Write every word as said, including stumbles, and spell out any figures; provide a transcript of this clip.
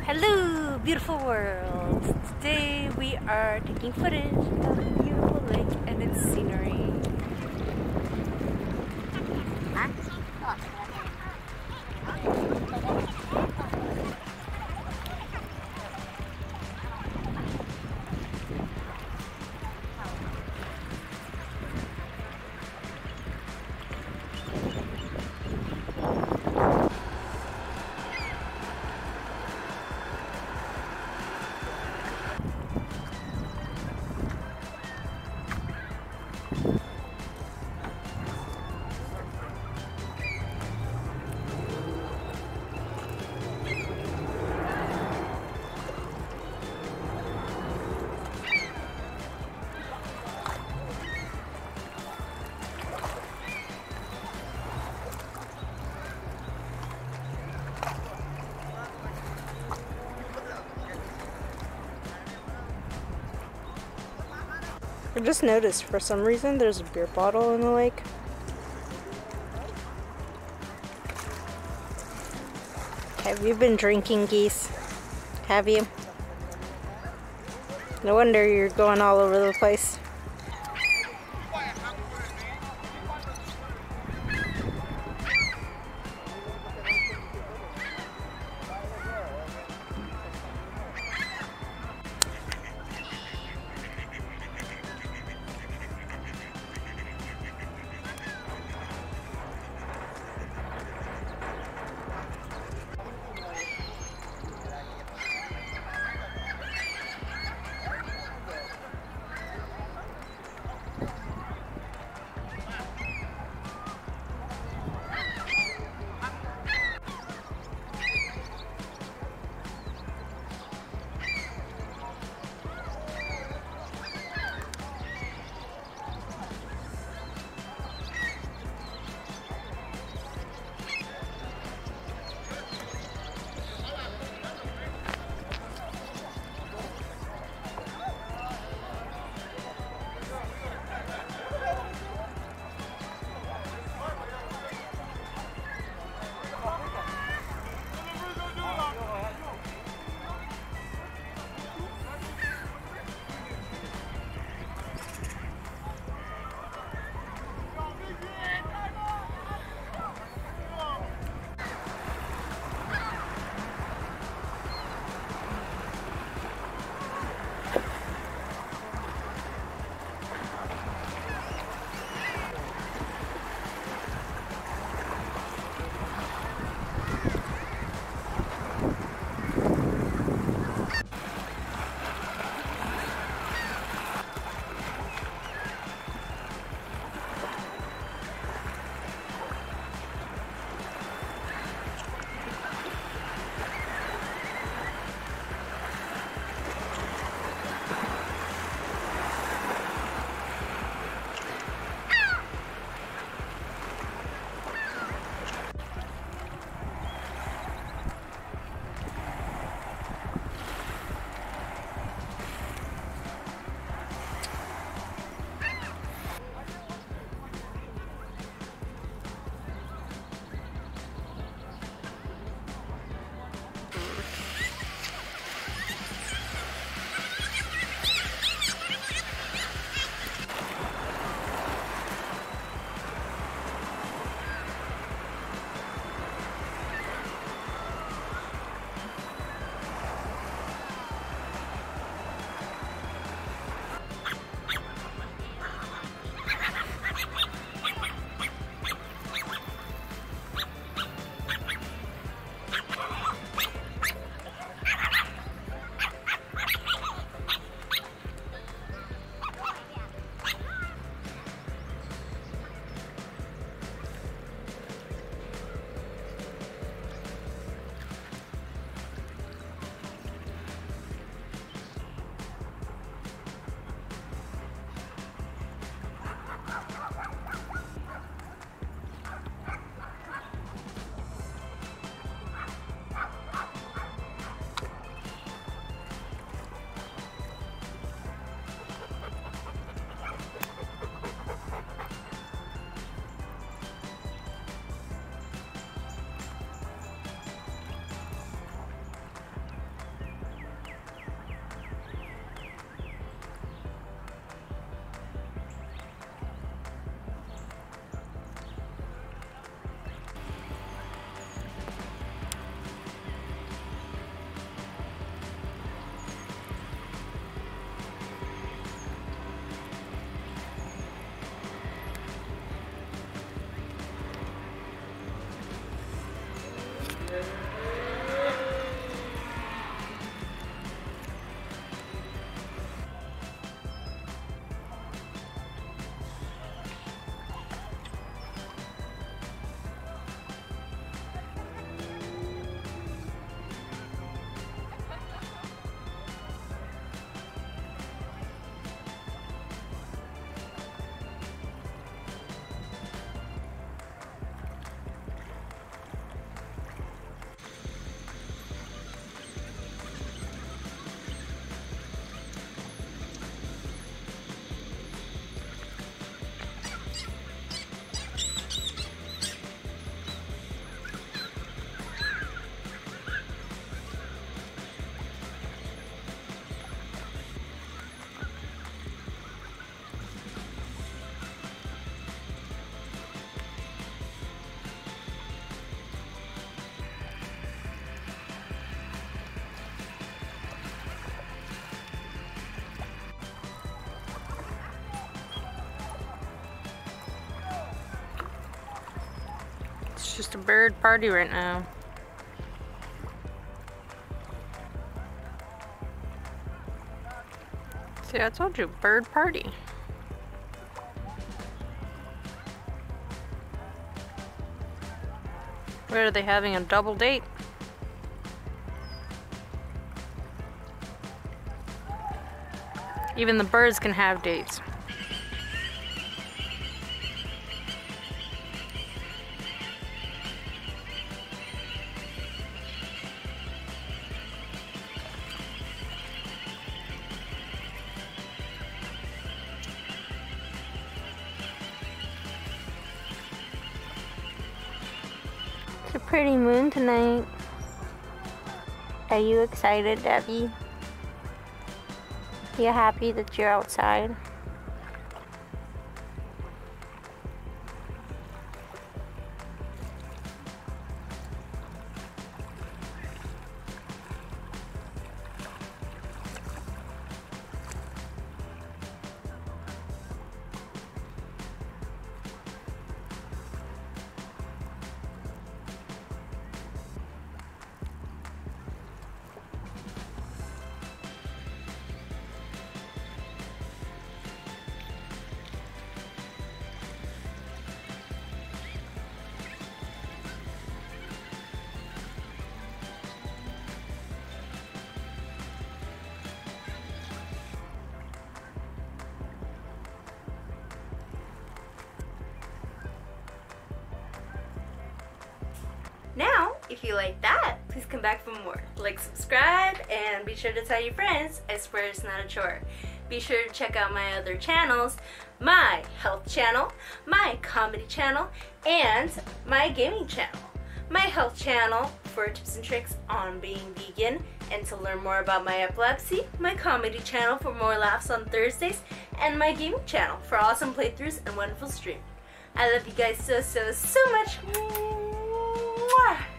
Hello, beautiful world! Today we are taking footage of a beautiful lake and its scenery. I just noticed for some reason there's a beer bottle in the lake. Have you been drinking, geese? Have you? No wonder you're going all over the place. It's just a bird party right now. See, I told you, bird party. Where are they having a double date? Even the birds can have dates. It's a pretty moon tonight. Are you excited, Debbie? You happy that you're outside? Now, if you like that, please come back for more. Like, subscribe, and be sure to tell your friends. I swear it's not a chore. Be sure to check out my other channels, my health channel, my comedy channel, and my gaming channel. My health channel for tips and tricks on being vegan and to learn more about my epilepsy, my comedy channel for more laughs on Thursdays, and my gaming channel for awesome playthroughs and wonderful streaming. I love you guys so, so, so much. Mwah!